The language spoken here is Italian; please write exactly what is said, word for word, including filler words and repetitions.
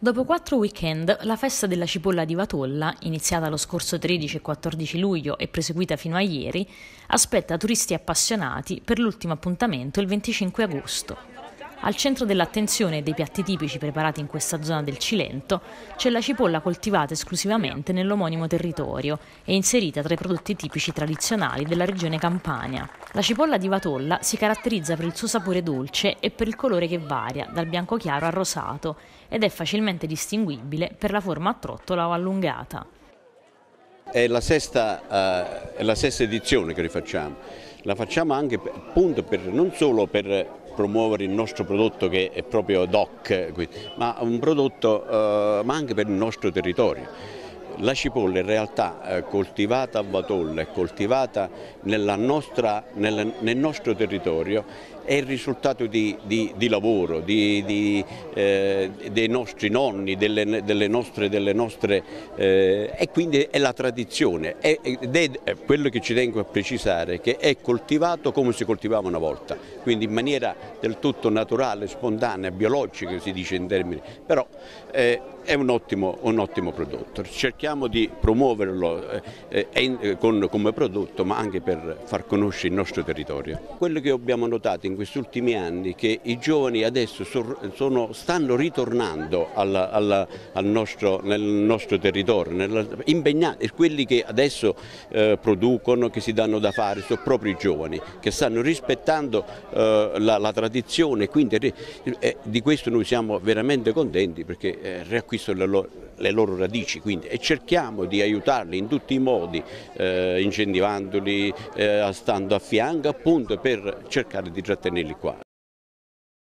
Dopo quattro weekend, la festa della cipolla di Vatolla, iniziata lo scorso tredici e quattordici luglio e proseguita fino a ieri, aspetta turisti appassionati per l'ultimo appuntamento il venticinque agosto. Al centro dell'attenzione e dei piatti tipici preparati in questa zona del Cilento c'è la cipolla coltivata esclusivamente nell'omonimo territorio e inserita tra i prodotti tipici tradizionali della regione Campania. La cipolla di Vatolla si caratterizza per il suo sapore dolce e per il colore che varia dal bianco chiaro al rosato ed è facilmente distinguibile per la forma a trottola o allungata. È la sesta, uh, è la sesta edizione che rifacciamo, la facciamo anche appunto per, non solo per promuovere il nostro prodotto che è proprio D O C, ma un prodotto uh, ma anche per il nostro territorio. La cipolla in realtà eh, coltivata a Vatolla e coltivata nella nostra, nel, nel nostro territorio è il risultato di, di, di lavoro, di, di, eh, dei nostri nonni, delle, delle nostre, delle nostre eh, e quindi è la tradizione, è, ed è quello che ci tengo a precisare, che è coltivato come si coltivava una volta, quindi in maniera del tutto naturale, spontanea, biologica si dice in termini, però eh, è un ottimo, un ottimo prodotto. Cerchiamo di promuoverlo eh, eh, con, come prodotto, ma anche per far conoscere il nostro territorio. Quello che abbiamo notato in questi ultimi anni è che i giovani adesso sono, stanno ritornando alla, alla, al nostro, nel nostro territorio, nella, impegnati, quelli che adesso eh, producono, che si danno da fare, sono proprio i giovani, che stanno rispettando eh, la, la tradizione, quindi eh, di questo noi siamo veramente contenti perché eh, riacquistano le loro, le loro radici, quindi, e cerchiamo di aiutarli in tutti i modi, eh, incentivandoli, eh, stando a fianco appunto per cercare di trattenerli qua.